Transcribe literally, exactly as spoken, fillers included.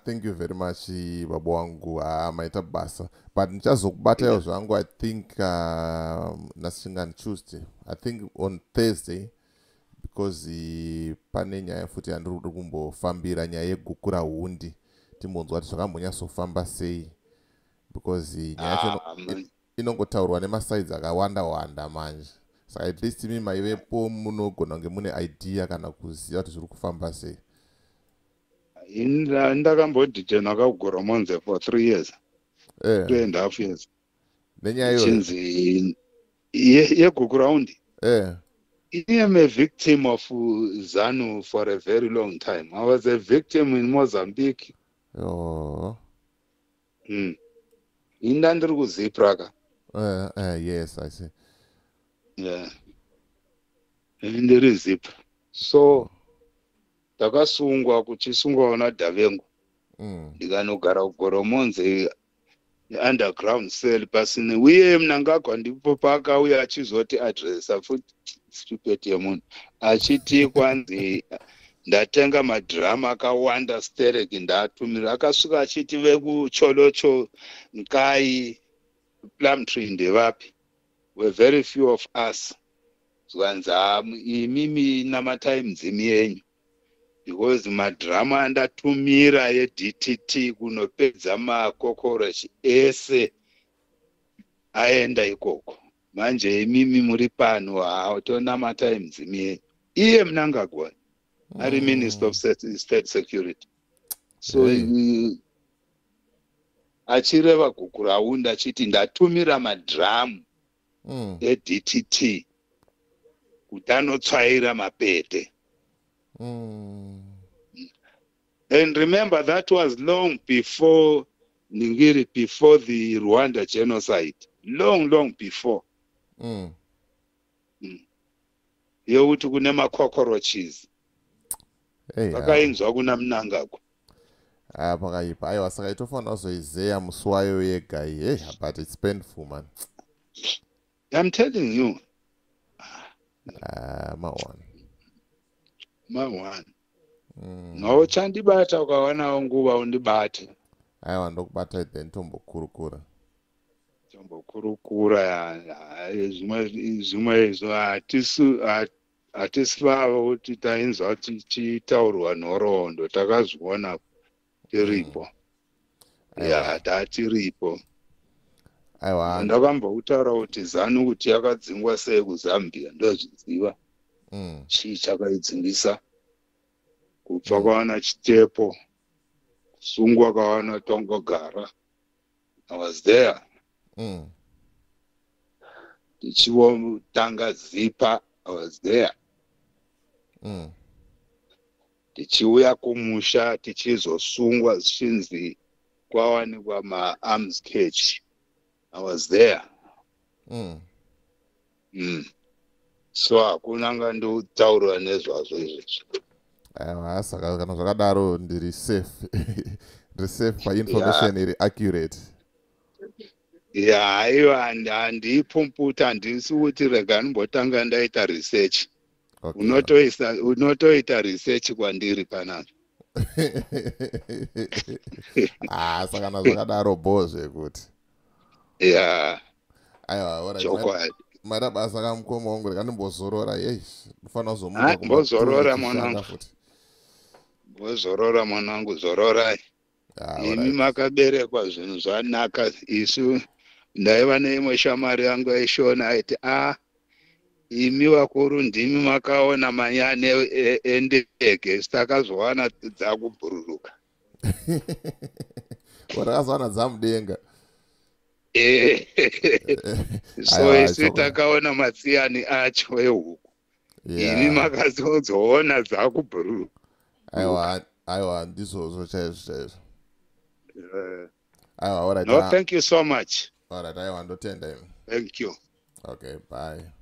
thank you very much baba wangu. Ah, maita basa. But nichazokubata Yeah. yo zvangu I think uh, nasingani Tuesday. I think on Thursday because uh, pane nyaya futi yandiri kuda kumbofambira nyaya yegukura hundi timbonzwa kuti zvakambonyatsofamba sei because uh, nyaya yacho ino- Ah, i- man. inongotaurwa nemasides akawanda wanda manje saka at least imi maivepo munogona kunge mune idea kana kuziva kuti zviri kufamba sei. Inda- ndakambodhijena kaugoromonze for three years Eh, three and a half years nenyaya iyoyo. ichinzi ye- yeguku raundi. Eh, I am a victim of uh, ZANU for a very long time. I was a victim in Mozambique. oh, Mm. Inda ndiri kuzipraka. eh, eh, yes, I see. Yeah. Ndiri zipra. So takasungwa kuchisungwa naDavengo. Mm, Ndikanogara kugoromonze underground cell pasine uye Mnangagwa ndipo pakauya achizoti adresa futi stupid yemunhu achiti kwanzi ndatenga madhiramu akawanda stereki ndatumira akasvika achiti vekucholocho nkai plumtree ndevapi were very few of us zvanzi imimi namatai mudzimi yenyu because madhiramu andatumira yeD T T kunopedza makokorochi ese aenda ikoko. Manje imimi muri pano hatonamatai mudzimi yenyu. Iye Mnangagwa ari Minister of State State Security. So hey. uh, achireva guku raundi achiti ndatumira madhiramu Mm, eD T T kuti anotsvaira mapete. mm, And remember, that was long before Ningiri, before the Rwanda genocide. Long, long before. mm. Yekuti kune macockroaches. Hey, awa. Pakainzwa kuna Mnangagwa. Ah, pakaipa aiwa saka itofanira kuzoizeya musi wayo yega iyi. Hey, but it's painful man. I'm telling you, Ah, mawan. my one. Mm. No chandibata ukawana nguva undibate. Aiwa ndokubata then tombokurukura. Tombokurukura ya zvimwe zvimwe izvo hatisu hatisi vavo kuti tainzwa tichitaurwa nhoroondo takazviona tiripo. Ya tatiripo. Aiwa. Ndakamboutaura kuti ZANU kuti yakadzingwa sei kuZambia ndozviziva. Mm. Chii chakaidzingisa? Kupfa kwawana chitepo, kusungwa kwawana Tongogara. I was there. Mm. Tichitanga Zipa, I was there. Mm. Tichiuya kumusha tichizosungwa zvichinzi kwawanikwa ma-arms cage. I was there. Mm. Mm. So hakuna ngandotaura nezvazvo izvezvo. Aiwa saka kana zvakadaro ndiri safe. Ndiri safe painformation iri accurate. Ya haiwa handipumputa handisi kuti rega ndimbotanga ndaita research. Okay. Unotoisa unotoita research kwandiri panapa. Ah, saka kana zvakadaro bozve kuti. Ya. Aiwa, alright. Chokwadi. Mara basa kamukoma wangu rekandimbozorora. Hey, ufanira Ah, kuzomuka mbozorora kushanda mwanangu. futi. Mbozorora mwanangu, zororai. Ah, Imi alright. makaberekwa zvinhu zvanaka. Isu ndaiva neimwe shamari yangu aishona aiti ah imi vakuru ndimi makaona manyane endege takazwana dzakubhururuka. Warakazowana dzamudenga. Eh. So Aiwa, isu choko. takaona matsiyani acho ehuku. Imi Yeah. makazozoona dzakubhururuka. Aiwa, aiwa ndizvozvo chaizvo chaizvo. Uh, Aiwa, alright. no, ah, thank you so much. Alright, aiwa ndotenda imi. Thank you. Okay, bye.